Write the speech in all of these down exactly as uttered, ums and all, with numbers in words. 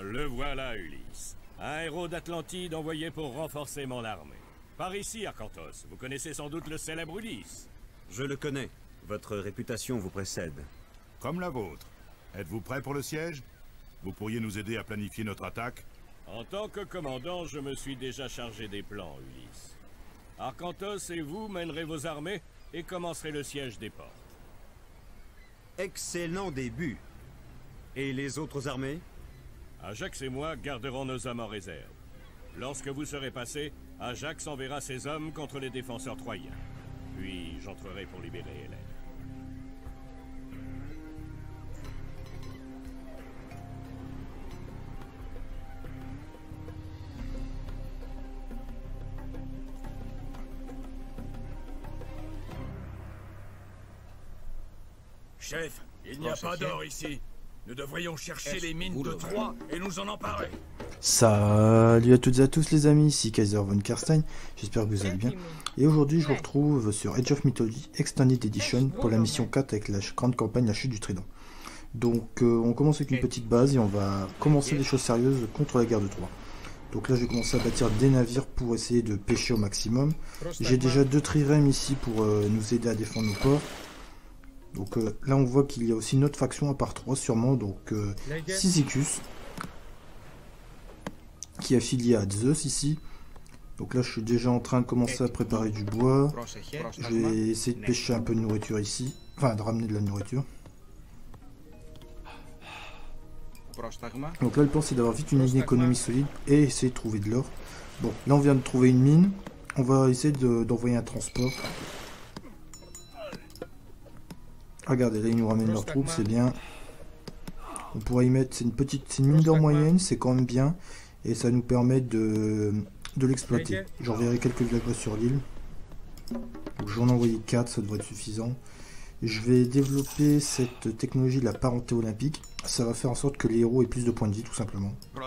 le voilà, Ulysse. Un héros d'Atlantide envoyé pour renforcer mon armée. Par ici, Arcantos, vous connaissez sans doute le célèbre Ulysse. Je le connais. Votre réputation vous précède. Comme la vôtre. Êtes-vous prêt pour le siège? Vous pourriez nous aider à planifier notre attaque? En tant que commandant, je me suis déjà chargé des plans, Ulysse. Arcantos et vous mènerez vos armées et commencerez le siège des ports. Excellent début. Et les autres armées? Ajax et moi garderons nos hommes en réserve. Lorsque vous serez passés, Ajax enverra ses hommes contre les défenseurs troyens. Puis j'entrerai pour libérer Hélène. Chef, il n'y a pas d'or ici. Nous devrions chercher les mines de Troie et nous en emparer. Salut à toutes et à tous les amis, ici Kaiser von Karstein, j'espère que vous allez bien. Et aujourd'hui je vous retrouve sur Age of Mythology Extended Edition pour la mission quatre avec la grande campagne La Chute du Trident. Donc euh, on commence avec une petite base et on va commencer des choses sérieuses contre la guerre de Troie. Donc là je vais commencer à bâtir des navires pour essayer de pêcher au maximum. J'ai déjà deux trirèmes ici pour euh, nous aider à défendre nos ports. Donc euh, là on voit qu'il y a aussi une autre faction à part trois sûrement, donc euh, Cyzicus, qui est affilié à Zeus ici. Donc là je suis déjà en train de commencer à préparer du bois. Je vais essayer de pêcher un peu de nourriture ici, enfin de ramener de la nourriture. Donc là le plan c'est d'avoir vite une ligne économie solide et essayer de trouver de l'or. Bon là on vient de trouver une mine, on va essayer d'envoyer un transport. Regardez, là ils nous ramènent leurs troupes, c'est bien. On pourrait y mettre, c'est une petite, c'est une mine d'or moyenne, c'est quand même bien. Et ça nous permet de, de l'exploiter. J'enverrai quelques villageois sur l'île. J'en ai envoyé quatre, ça devrait être suffisant. Je vais développer cette technologie de la parenté olympique. Ça va faire en sorte que les héros aient plus de points de vie, tout simplement.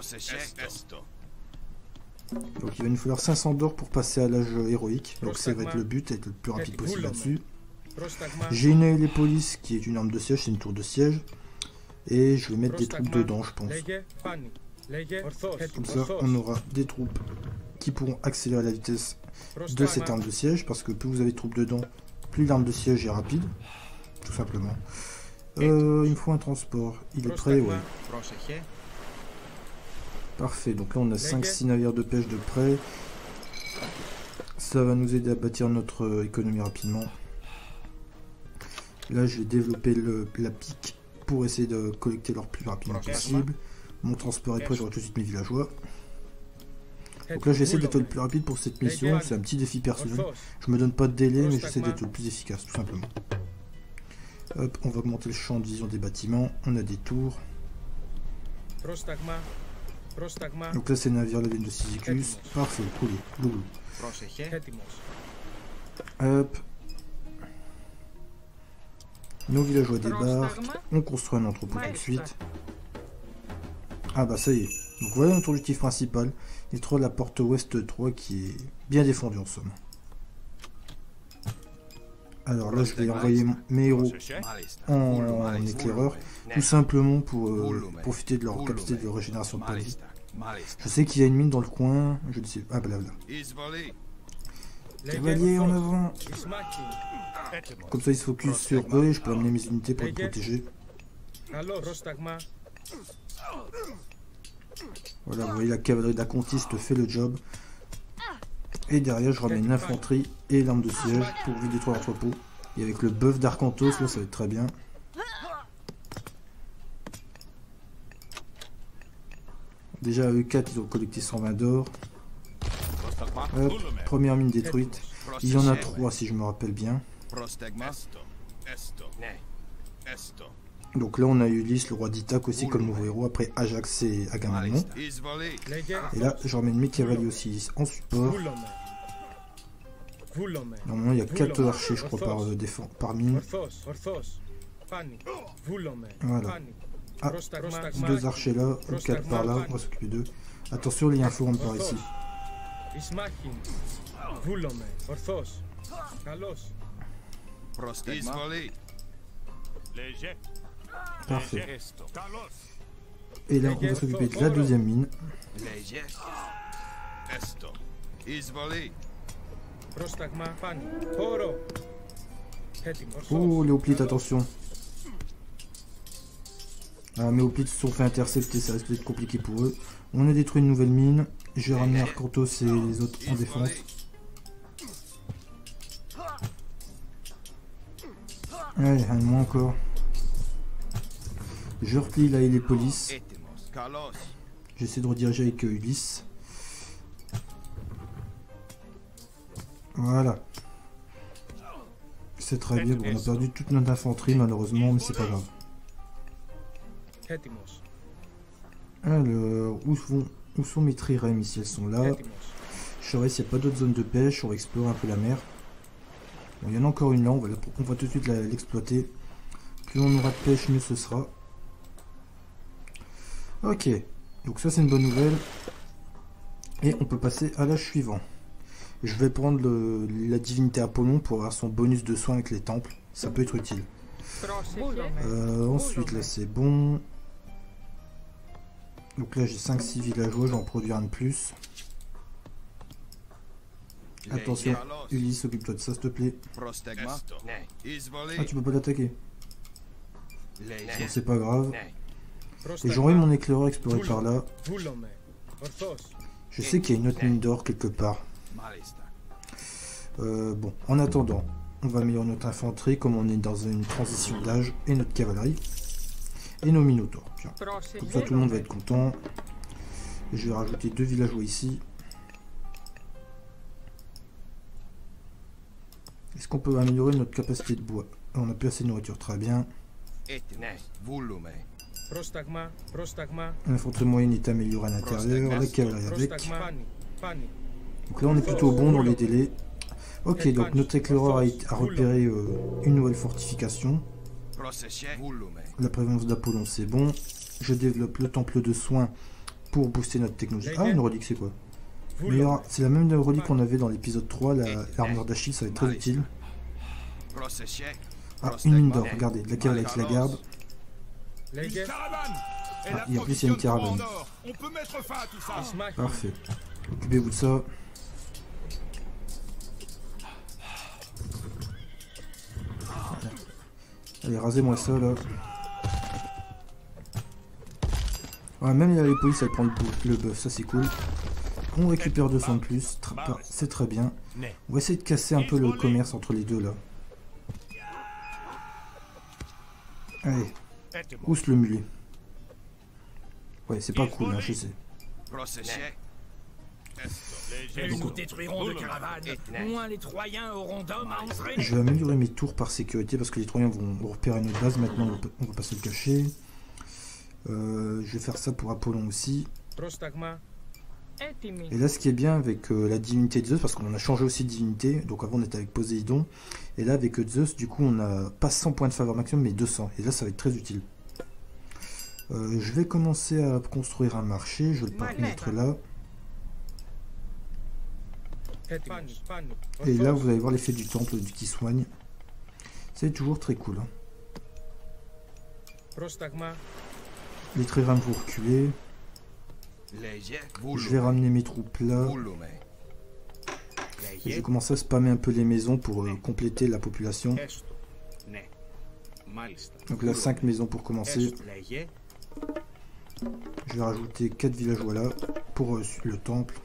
Donc il va nous falloir cinq cents d'or pour passer à l'âge héroïque. Donc ça va être le but, être le plus rapide possible là-dessus. J'ai une hélipolis qui est une arme de siège, c'est une tour de siège. Et je vais mettre des troupes dedans, je pense. Comme ça, on aura des troupes qui pourront accélérer la vitesse de cette arme de siège. Parce que plus vous avez de troupes dedans, plus l'arme de siège est rapide. Tout simplement. Euh, il me faut un transport. Il est prêt, ouais. Parfait, donc là on a cinq six navires de pêche de près. Ça va nous aider à bâtir notre économie rapidement. Là, je vais développer le, la pique pour essayer de collecter l'or plus rapidement possible. Mon transport est prêt, j'aurai tout de suite mes villageois. Donc là, j'essaie d'être le plus rapide pour cette mission. C'est un petit défi personnel. Je me donne pas de délai, mais j'essaie d'être le plus efficace, tout simplement. Hop, on va augmenter le champ de vision des bâtiments. On a des tours. Donc là, ces navires-là viennent de Cyzicus. Parfait, coulé, loulou. Hop. Nos villageois débarquent, on construit un entrepôt tout de suite. Ah bah ça y est. Donc voilà notre objectif principal. Détruire la porte ouest trois qui est bien défendue en somme. Alors là je vais envoyer mes héros en, en éclaireur. Tout simplement pour euh, profiter de leur capacité de régénération de points de vie. Je sais qu'il y a une mine dans le coin. Je ne sais pas. Ah bah là là. Cavalier en avant. Comme ça ils se focus sur eux et je peux amener mes unités pour les protéger. Voilà, vous voyez la cavalerie d'Acontiste fait le job. Et derrière je ramène l'infanterie et l'arme de siège pour lui détruire l'entrepôt. Et avec le bœuf d'Arcantos, là ça va être très bien. Déjà eux quatre ils ont collecté cent vingt d'or. Hop, première mine détruite. Il y en a trois si je me rappelle bien. Donc là on a Ulysse, le roi d'Ithaque aussi comme nouveau héros, après Ajax et Agamemnon. Et là je ramène mes cavaliers aussi en support. Normalement il y a quatre archers je crois par, euh, par mine. Voilà. Ah, deux archers là, ou quatre par là, on va s'occuper d'eux. Attention il y a un forum par ici. Parfait. Et là, on va s'occuper de la deuxième mine. Oh, les hoplites, attention. Ah, mes hoplites se sont fait intercepter, ça risque d'être compliqué pour eux. On a détruit une nouvelle mine. J'ai ramené Arcantos et les autres en défense. Allez, un de moins encore. Je replie là et les polices. J'essaie de rediriger avec euh, Ulysse. Voilà. C'est très bien. Bon, on a perdu toute notre infanterie malheureusement, mais c'est pas grave. Alors, où sont, où sont mes trirèmes ici? Elles sont là. Je saurais s'il n'y a pas d'autres zones de pêche. On va explorer un peu la mer. Bon, il y en a encore une là. On va, la, on va tout de suite l'exploiter. Plus on aura de pêche, mieux ce sera. Ok. Donc ça, c'est une bonne nouvelle. Et on peut passer à l'âge suivant. Je vais prendre le, la divinité Apollon pour avoir son bonus de soins avec les temples. Ça peut être utile. Euh, ensuite, là, c'est bon. Donc là, j'ai cinq six villageois. J'en produis un de plus. Attention, Ulysse, occupe-toi de ça, s'il te plaît. Ah, tu peux pas l'attaquer. C'est pas grave. Et j'aurai mon éclaireur exploré par là. Je sais qu'il y a une autre mine d'or quelque part. Euh, bon, en attendant, on va améliorer notre infanterie comme on est dans une transition d'âge et notre cavalerie et nos minotaures. Tiens. Comme ça, tout le monde va être content. Et je vais rajouter deux villageois ici. Est-ce qu'on peut améliorer notre capacité de bois? On a plus assez de nourriture, très bien. L'infanterie moyenne est améliorée à l'intérieur, la cavalerie avec. Donc là on est plutôt bon dans les délais. Ok, donc notre éclaireur a, a repéré euh, une nouvelle fortification. La prévalence d'Apollon c'est bon. Je développe le temple de soins pour booster notre technologie. Ah, une relique c'est quoi? C'est la même relique qu'on avait dans l'épisode trois, l'armure la, d'Achille, ça va être très utile. Ah, une mine d'or, regardez, la cavalerie avec la garde. Ah, et en plus il y a une caravane. Parfait. Occupez-vous de ça. Allez, rasez-moi ça là. Ouais, même les polices elles prennent le bœuf, ça c'est cool. On récupère deux cents de plus, c'est très bien. On va essayer de casser un peu le commerce entre les deux là. Allez, ousse le mulet. Ouais, c'est pas cool, hein, je sais. Nous détruirons de caravanes, moins les Troyens auront d'hommes à entrer. Je vais améliorer mes tours par sécurité parce que les Troyens vont repérer notre base. Maintenant, on va pas se le cacher. Euh, je vais faire ça pour Apollon aussi. Et là, ce qui est bien avec euh, la divinité de Zeus, parce qu'on a changé aussi de divinité. Donc avant, on était avec Poséidon. Et là, avec Zeus, du coup, on a pas cent points de faveur maximum, mais deux cents. Et là, ça va être très utile. Euh, je vais commencer à construire un marché. Je vais le mettre là. Et là, vous allez voir l'effet du temple du qui soigne. C'est toujours très cool. Hein. Les trirèmes vont reculer. Je vais ramener mes troupes là. Et je vais commencer à spammer un peu les maisons pour euh, compléter la population. Donc là, cinq maisons pour commencer. Je vais rajouter quatre villageois là pour euh, le temple.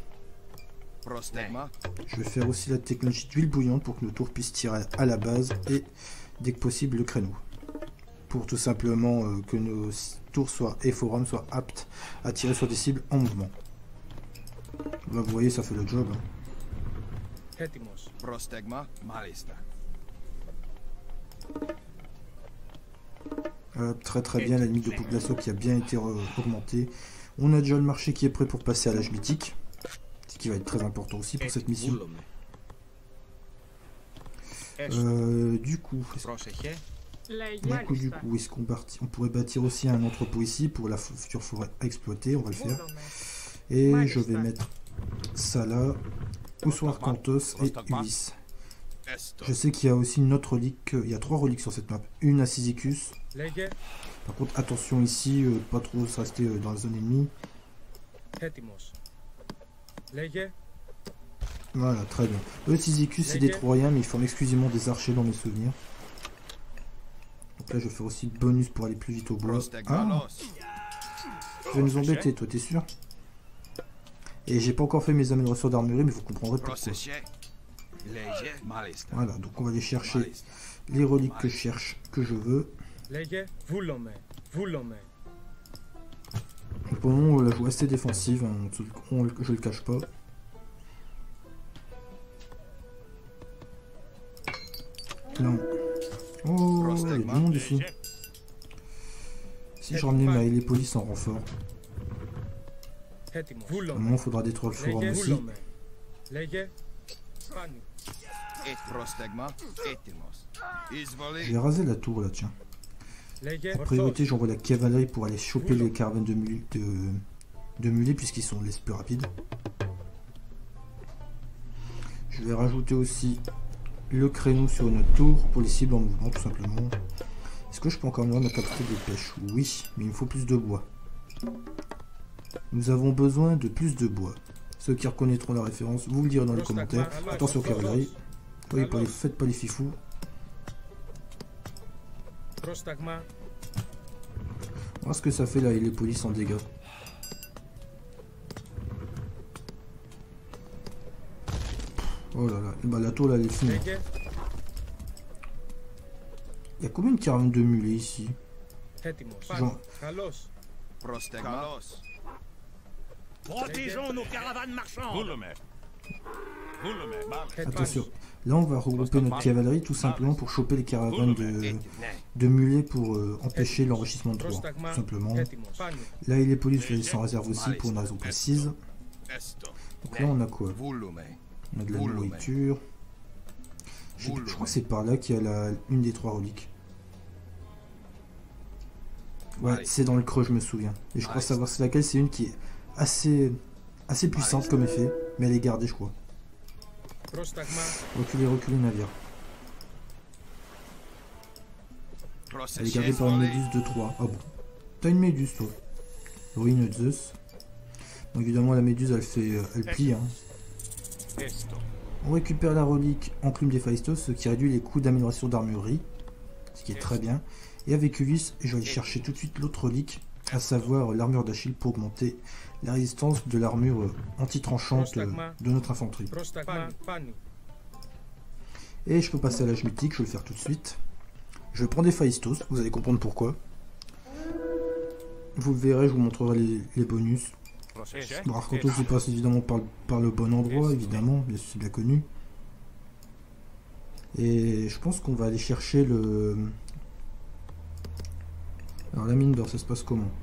Je vais faire aussi la technologie d'huile bouillante pour que nos tours puissent tirer à la base et dès que possible le créneau. Pour tout simplement euh, que nos tours soient et forums soient aptes à tirer sur des cibles en mouvement. Là vous voyez ça fait le job. Hein. Euh, très très bien la limite de population qui a bien été augmentée. On a déjà le marché qui est prêt pour passer à l'âge mythique. Ce qui va être très important aussi pour cette mission. Euh, du coup, du coup, du coup, est-ce qu'on on pourrait bâtir aussi un entrepôt ici pour la future forêt à exploiter, on va le faire. Et je vais mettre ça là, où sont Arcantos et Ulysse. Je sais qu'il y a aussi une autre relique, il y a trois reliques sur cette map. Une à Cyzicus. Par contre, attention ici, euh, pas trop se rester euh, dans la zone ennemie. Voilà, très bien. Eux, Cyzicus, c'est des Troyens, mais ils forment exclusivement des archers dans mes souvenirs. Donc là, je vais faire aussi le bonus pour aller plus vite au bois. Ah, tu vas nous embêter, toi, t'es sûr? Et j'ai pas encore fait mes améliorations d'armurerie, mais vous comprendrez pourquoi. Voilà, donc on va aller chercher les reliques que je cherche, que je veux. Pour le moment, on la joue assez défensive, hein, on, on, je le cache pas. Non. Oh, il y a du monde ici. Si je ramenais ma Hélépolis en renfort. À un moment, il faudra détruire le forum aussi. Je vais raser la tour là, tiens. En priorité, j'envoie la cavalerie pour aller choper les caravanes de, mul de, de mulets, puisqu'ils sont les plus rapides. Je vais rajouter aussi le créneau sur une tour pour les cibles en mouvement, tout simplement. Est-ce que je peux encore améliorer ma capacité de pêche? Oui, mais il me faut plus de bois. Nous avons besoin de plus de bois. Ceux qui reconnaîtront la référence, vous le direz dans les commentaires. Attention cavalerie. Oui, pas les, faites pas les fifous. Voir ce que ça fait là, il est police en dégâts. Oh là là, bah la tour là elle est finie. Il y a combien de caravanes de mulets ici? Genre... Protégeons nos caravanes marchandes. Attention, là on va regrouper notre cavalerie tout simplement pour choper les caravanes de, de mulets pour euh, empêcher l'enrichissement de Troie, tout simplement. Là il est police, il s'en réserve aussi pour une raison précise. Donc là on a quoi? On a de la nourriture. Je, je crois que c'est par là qu'il y a la, une des trois reliques. Ouais, c'est dans le creux, je me souviens. Et je crois savoir c'est laquelle, c'est une qui est assez, assez puissante comme effet, mais elle est gardée, je crois. Reculez, reculez, navire. Elle est gardée par une méduse de Troie. Ah bon. T'as une méduse, toi. Ruine de Zeus. Donc évidemment, la méduse, elle fait, elle plie, hein. On récupère la relique Enclume d'Héphaïstos, ce qui réduit les coûts d'amélioration d'armurerie, ce qui est très bien. Et avec Ulysse, je vais aller chercher tout de suite l'autre relique, à savoir l'armure d'Achille pour augmenter la résistance de l'armure anti-tranchante de notre infanterie. Et je peux passer à l'âge mythique, je vais le faire tout de suite. Je vais prendre Héphaïstos, vous allez comprendre pourquoi. Vous le verrez, je vous montrerai les, les bonus. Bon, Arcantos se passe évidemment par, par le bon endroit, évidemment, c'est bien connu. Et je pense qu'on va aller chercher le... Alors la mine d'or, ça se passe comment?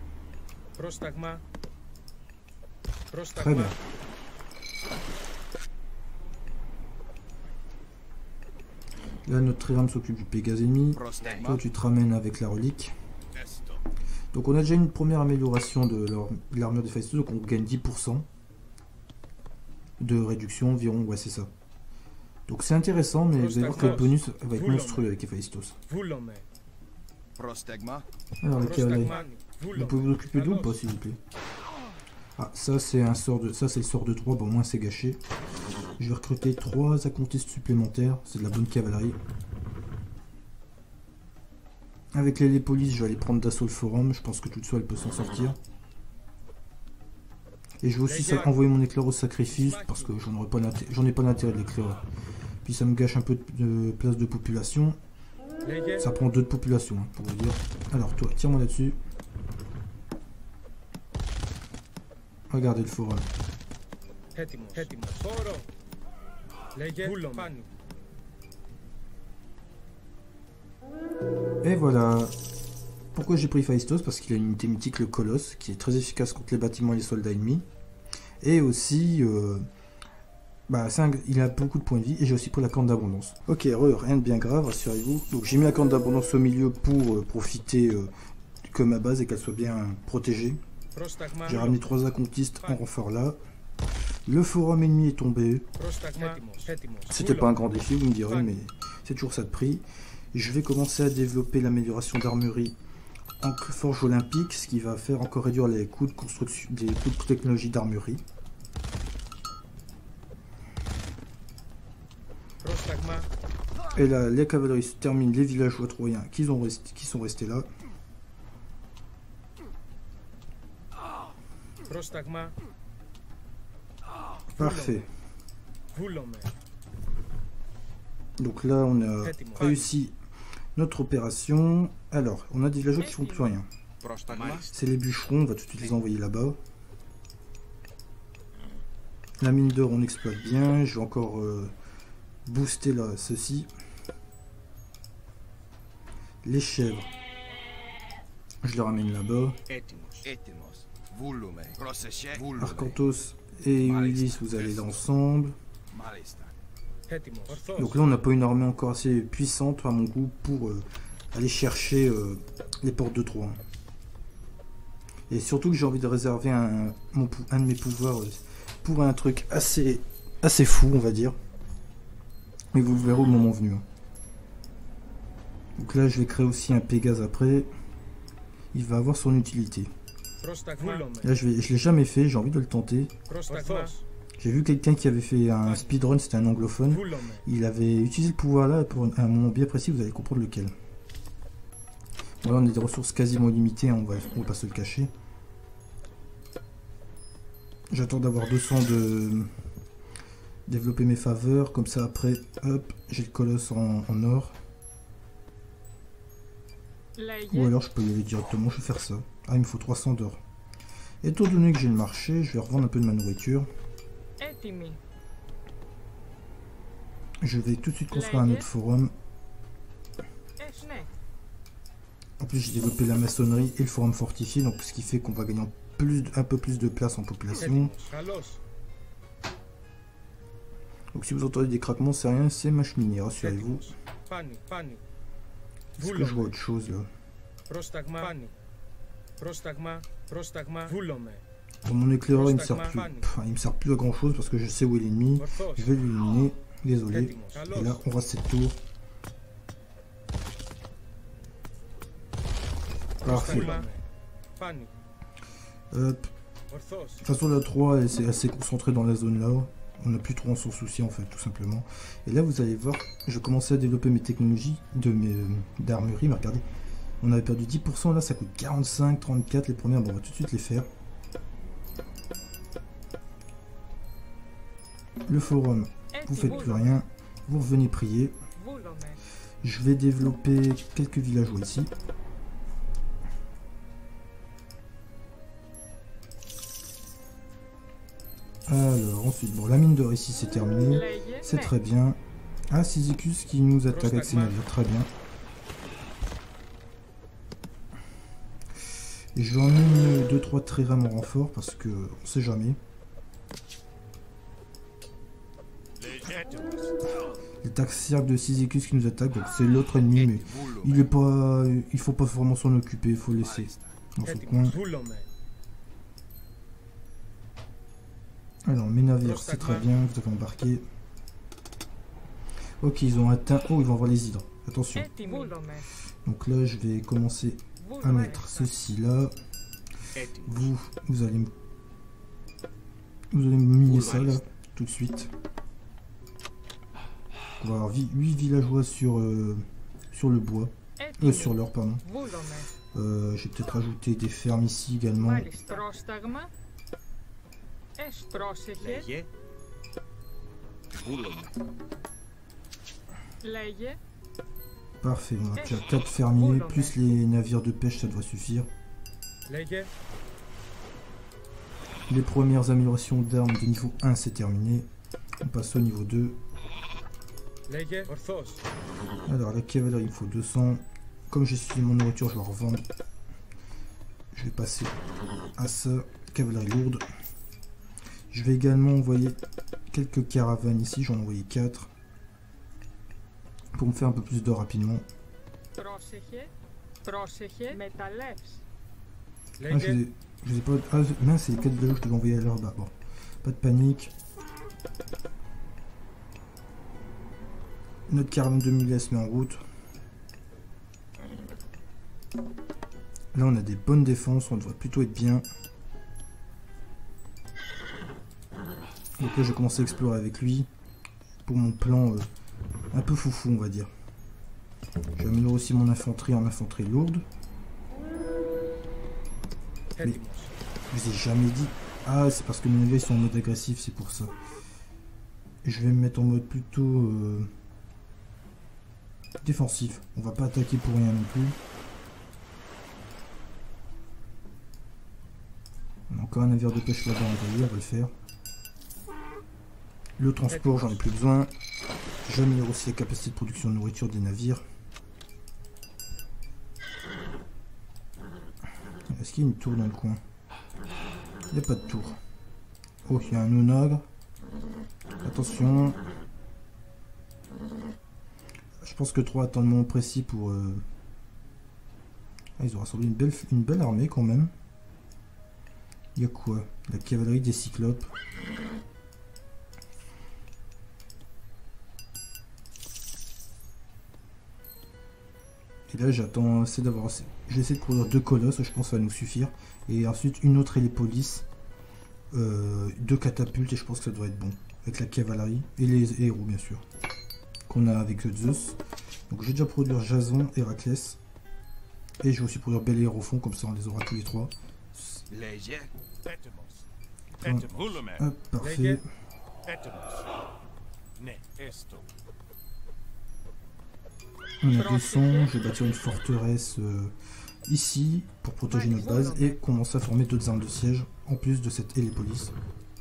Très bien. Là, notre trirame s'occupe du Pégase ennemi. Toi, tu te ramènes avec la relique. Donc on a déjà une première amélioration de l'armure d'Héphaïstos, donc on gagne dix pour cent de réduction environ, ouais c'est ça. Donc c'est intéressant, mais vous allez voir que le bonus va être monstrueux avec Héphaïstos. Alors les cavaleries, vous pouvez vous occuper d'eux ou pas s'il vous plaît? Ah ça c'est un sort de, ça c'est le sort de trois, bon au moins c'est gâché. Je vais recruter trois acomptistes supplémentaires, c'est de la bonne cavalerie. Avec les Hélépolis, je vais aller prendre d'assaut le forum. Je pense que toute seule elle peut s'en sortir. Et je vais aussi envoyer mon éclair au sacrifice parce que j'en ai pas j'en ai pas d'intérêt de l'éclair. Puis ça me gâche un peu de place de population. Ça prend deux de population hein, pour vous dire. Alors toi, tire-moi là-dessus. Regardez le forum. Et voilà. Pourquoi j'ai pris Héphaïstos? Parce qu'il a une unité mythique, le Colosse, qui est très efficace contre les bâtiments et les soldats ennemis. Et aussi, euh, bah, un, il a beaucoup de points de vie. Et j'ai aussi pris la corne d'abondance. Ok, re, rien de bien grave, rassurez-vous. Donc j'ai mis la corne d'abondance au milieu pour euh, profiter euh, que ma base et qu'elle soit bien protégée. J'ai ramené trois acomptistes en renfort là. Le forum ennemi est tombé. Πρόσταγμα έτοιμος. C'était pas un grand défi, vous me direz, mais c'est toujours ça de prix. Je vais commencer à développer l'amélioration d'armurerie en forge olympique, ce qui va faire encore réduire les coûts de construction, des coûts de technologie d'armurerie. Πρόσταγμα. Et là, les cavaleristes terminent les villageois troyens qui, ont rest... qui sont restés là. Πρόσταγμα. Parfait. Βούλομαι. Donc là, on a réussi notre opération. Alors, on a des villageois qui font plus rien. C'est les bûcherons, on va tout de suite les envoyer là-bas. La mine d'or, on exploite bien. Je vais encore euh, booster là, ceci. Les chèvres, je les ramène là-bas. Arcantos et Ulysse, vous allez là ensemble. Έτοιμος. Donc là, on n'a pas une armée encore assez puissante à mon goût pour euh, aller chercher euh, les portes de Troie. Et surtout que j'ai envie de réserver un, mon, pou- un de mes pouvoirs euh, pour un truc assez, assez fou, on va dire. Mais vous le verrez au moment venu. Donc là, je vais créer aussi un Pégase après. Il va avoir son utilité. Πρόσταγμα. Βούλομαι. Là, je ne l'ai jamais fait, j'ai envie de le tenter. Πρόσταγμα. J'ai vu quelqu'un qui avait fait un speedrun, c'était un anglophone. Βούλομαι. Il avait utilisé le pouvoir là pour un moment bien précis, vous allez comprendre lequel. Voilà, on a des ressources quasiment limitées, hein, on va, on va pas se le cacher. J'attends d'avoir deux cents de développer mes faveurs, comme ça après, hop, j'ai le colosse en, en or. Ou alors je peux y aller directement, je vais faire ça. Ah, il me faut trois cents d'or. Étant donné que j'ai le marché, je vais revendre un peu de ma nourriture. Έτοιμη. Je vais tout de suite construire un autre forum. Ε, ναι. En plus, j'ai développé la maçonnerie et le forum fortifié, donc ce qui fait qu'on va gagner en plus, un peu plus de place en population. Έτοιμος. Καλώς. Donc si vous entendez des craquements, c'est rien, c'est ma cheminée, rassurez-vous. Έτοιμος. Πάνι, πάνι. Est-ce que je vois autre chose là? Πρόσταγμα. Πάνι. Πρόσταγμα. Πρόσταγμα. Βούλομαι. Bon, mon éclaireur il me sert plus. Pff, il me sert plus à grand chose parce que je sais où est l'ennemi. Ορθώς. Je vais l'éliminer. Désolé. Έτοιμος. Et là, on reste cette tour. Parfait. Πρόσταγμα. Πάνι. Hop. Ορθώς. De toute façon, la trois elle, c'est assez concentré dans la zone là. On n'a plus trop en s'en soucier en fait, tout simplement. Et là, vous allez voir, je commençais à développer mes technologies de mes euh, d'armurerie. Mais regardez, on avait perdu dix pour cent. Là, ça coûte quarante-cinq, trente-quatre les premières. Bon, on va tout de suite les faire. Le forum, vous faites plus rien. Vous revenez prier. Βούλομαι. Je vais développer quelques villageois ici. Alors ensuite, bon, la mine d'or ici c'est terminé. Λέγε C'est ναι. très bien. Ah, Cyzicus qui nous attaque avec ses navires, très bien. Et je vais emmener deux trois triremes en renfort parce que on sait jamais. Les taxiarques de Cyzicus qui nous attaquent, donc c'est l'autre ennemi, mais il est pas, il faut pas vraiment s'en occuper, il faut le laisser dans son coin. Έτοιμος. Βούλομαι. Alors mes navires c'est très bien, vous avez embarqué. Ok, ils ont atteint, oh ils vont avoir les hydres, attention. Έτοιμη. Βούλομαι. Donc là je vais commencer à mettre ceci là. Vous, vous allez me... Vous allez me miner ça là, tout de suite. On va avoir huit villageois sur, euh, sur le bois. Euh, Έτοιμη. sur l'or, pardon. Βούλομαι. Euh, J'ai peut-être rajouté des fermes ici également. Μάλιστα. Πρόσταγμα. Εσ πρόσεχε. Λέγε. Parfait, on a déjà quatre fermiers, plus les navires de pêche, ça devrait suffire. Λέγε. Les premières améliorations d'armes de niveau un, c'est terminé. On passe au niveau deux. Λέγε. Ορθώς. Alors, la cavalerie, il me faut deux cents. Comme j'ai suivi mon nourriture, je vais la revendre. Je vais passer à ça. Cavalerie lourde. Je vais également envoyer quelques caravanes ici. J'en ai envoyé quatre. Pour me faire un peu plus d'or rapidement. Πρόσεχε. Πρόσεχε. Μεταλλεύς. Ah, je Λέγε. vous ai, je vous ai pas... Ah, mince, c'est les quatre villages que je devais envoyer là-bas. Bon. Pas de panique. Notre caravane de mulets se met en route. Là on a des bonnes défenses, on devrait plutôt être bien. Donc là je vais commencer à explorer avec lui. Pour mon plan euh, un peu foufou on va dire. Je vais améliorer aussi mon infanterie en infanterie lourde. Mais je vous ai jamais dit. Ah c'est parce que mes navires sont en mode agressif, c'est pour ça. Je vais me mettre en mode plutôt euh, défensif. On va pas attaquer pour rien non plus. On a encore un navire de pêche là-bas envoyé, on va le faire. Le transport, j'en ai plus besoin. J'améliore aussi la capacité de production de nourriture des navires. Est-ce qu'il y a une tour dans le coin? Il n'y a pas de tour. Oh, il y a un onagre. Attention. Je pense que trois attendent le moment précis pour... Euh... Ah, ils ont rassemblé une belle, une belle armée quand même. Il y a quoi? La cavalerie des cyclopes. Et là j'attends, c'est d'avoir... Je vais essayer de produire deux colosses, je pense que ça va nous suffire. Et ensuite une autre hélipolis. Euh, deux catapultes et je pense que ça doit être bon. Avec la cavalerie et les héros bien sûr. Qu'on a avec Zeus. Donc je vais déjà produire Jason, Héraclès. Et je vais aussi produire Bel Air au fond, comme ça on les aura tous les trois. Hop, parfait. On a deux sons, je vais bâtir une forteresse euh, ici pour protéger notre base et commencer à former d'autres armes de siège en plus de cette hélipolis.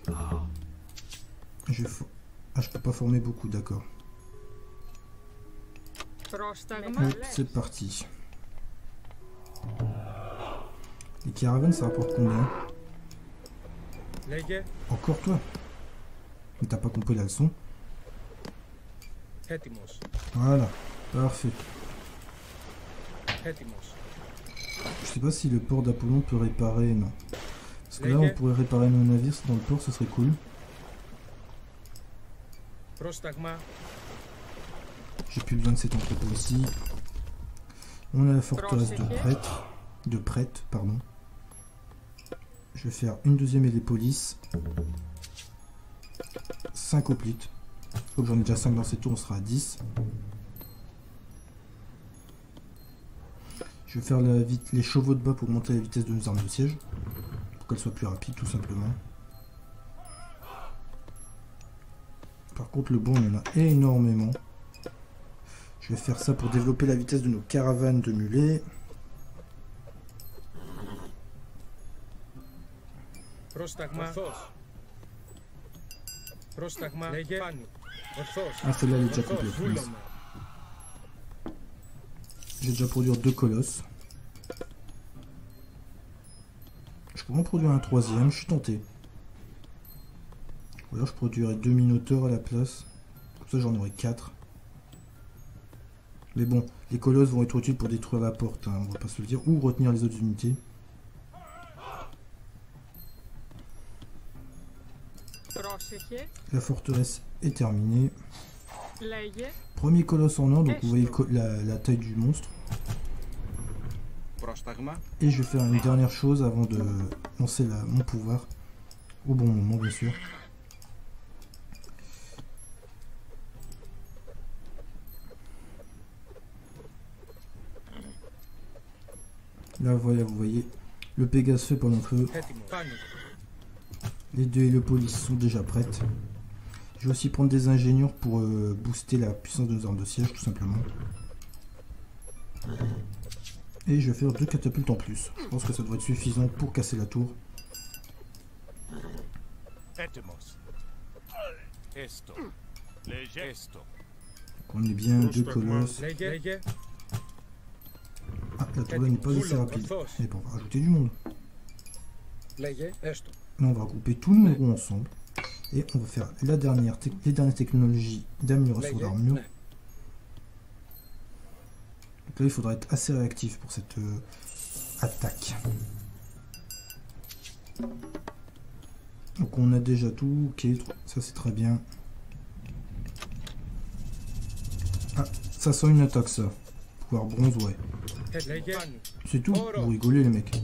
Je vais ah, je peux pas former beaucoup, d'accord. Hop, c'est parti. Les caravanes, ça rapporte combien? Encore toi? Mais t'as pas compris la leçon? Voilà, parfait. Je sais pas si le port d'Apollon peut réparer, non. Parce que là, on pourrait réparer nos navires dans le port, ce serait cool. J'ai plus besoin de cet entrepôt ici. On a la forteresse de prêtre. De prêtre, pardon. Je vais faire une deuxième hélipolis. cinq hoplites. Comme j'en ai déjà cinq dans ces tours, on sera à dix. Je vais faire la vite, les chevaux de bas pour monter la vitesse de nos armes de siège. Pour qu'elles soient plus rapides, tout simplement. Par contre, le bon, il y en a énormément. Je vais faire ça pour développer la vitesse de nos caravanes de mulets. Ah, celle-là, elle est déjà complète. Je vais déjà produire deux colosses. Je pourrais en produire un troisième, je suis tenté. Ou alors je produirai deux minotaures à la place. Comme ça, j'en aurai quatre. Mais bon, les colosses vont être utiles pour détruire la porte, hein, on va pas se le dire, ou retenir les autres unités. La forteresse est terminée. Premier colosse en or, donc vous voyez la, la taille du monstre. Et je vais faire une dernière chose avant de lancer la, mon pouvoir. Au bon moment, bien sûr. Là, voilà, vous voyez, le Pégase fait pendant que les deux hélipolices sont déjà prêtes. Je vais aussi prendre des ingénieurs pour euh, booster la puissance de nos armes de siège, tout simplement. Et je vais faire deux catapultes en plus. Je pense que ça doit être suffisant pour casser la tour. Donc on est bien, deux colosses. Ah, la tour là n'est pas assez rapide. Mais bon, on va rajouter du monde. Là, on va regrouper tous nos roues ensemble. Et on va faire la dernière les dernières technologies d'amélioration d'armure. Donc là, il faudra être assez réactif pour cette euh, attaque. Donc on a déjà tout, ok, ça c'est très bien. Ah, ça sent une attaque ça. Pouvoir bronze, ouais. C'est tout, vous rigolez les mecs.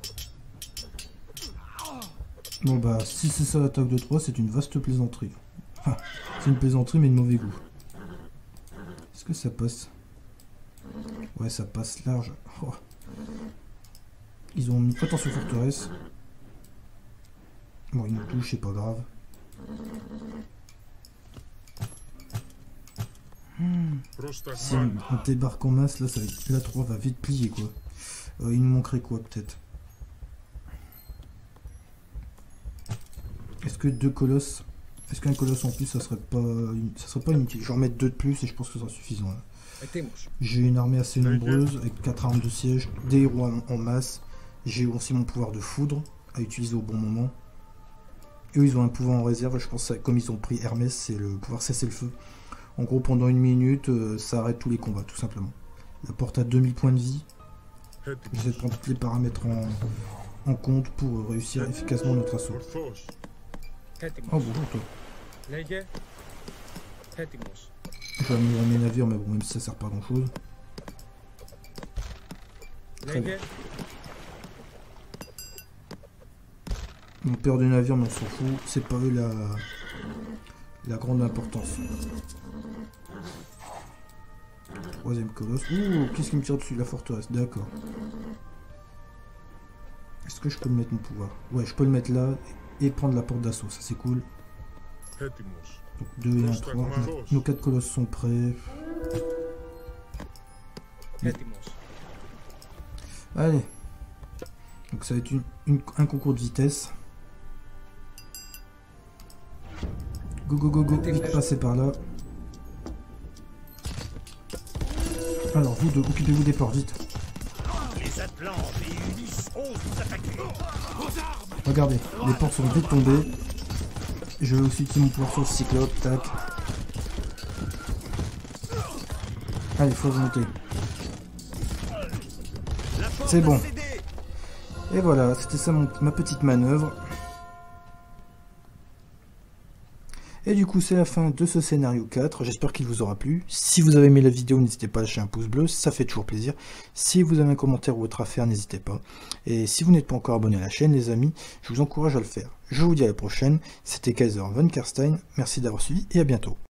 Bon bah, si c'est ça l'attaque de trois, c'est une vaste plaisanterie. Enfin, c'est une plaisanterie mais de mauvais goût. Est-ce que ça passe? Ouais, ça passe large. Oh. Ils ont mis... Attention forteresse. Bon, ils nous touchent, c'est pas grave. Hmm. Si on, on débarque en masse, là, ça va être... la trois va vite plier, quoi. Euh, il nous manquerait quoi, peut-être? Est-ce que deux colosses... Est-ce qu'un colosse en plus, ça serait pas... ça serait pas inutile? Je vais en mettre deux de plus et je pense que ça sera suffisant, là. J'ai une armée assez nombreuse, avec quatre armes de siège, des héros en, en masse. J'ai aussi mon pouvoir de foudre, à utiliser au bon moment. Eux, ils ont un pouvoir en réserve, je pense que comme ils ont pris Hermès, c'est le pouvoir cesser le feu. En gros, pendant une minute, euh, ça arrête tous les combats, tout simplement. La porte à deux mille points de vie. J'essaie de prendre tous les paramètres en, en compte pour euh, réussir efficacement notre assaut. Oh, bonjour toi. Je vais améliorer mes navires, mais bon, même si ça sert pas à grand chose. Très bien. On perd des navires, mais on s'en fout. C'est pas eux la, la grande importance. Troisième colosse. Ouh, qu'est-ce qui me tire dessus? La forteresse, d'accord. Est-ce que je peux le mettre mon pouvoir? Ouais, je peux le mettre là et prendre la porte d'assaut, ça c'est cool. Donc deux et un, trois. Nos quatre colosses sont prêts. Mais... Allez. Donc ça va être une, une, un concours de vitesse. Go go go go, vite passer par là. Alors vous deux, occupez-vous des portes, vite. Les Atlantes et Ulysse osent vous attaquer. Regardez, les portes sont vite tombées. Je vais aussi utiliser mon pouvoir sur le cyclope, tac. Allez, faut remonter. C'est bon. Et voilà, c'était ça mon, ma petite manœuvre. Et du coup, c'est la fin de ce scénario quatre. J'espère qu'il vous aura plu. Si vous avez aimé la vidéo, n'hésitez pas à lâcher un pouce bleu, ça fait toujours plaisir. Si vous avez un commentaire ou autre à faire, n'hésitez pas. Et si vous n'êtes pas encore abonné à la chaîne, les amis, je vous encourage à le faire. Je vous dis à la prochaine. C'était Kaiser von Karstein. Merci d'avoir suivi et à bientôt.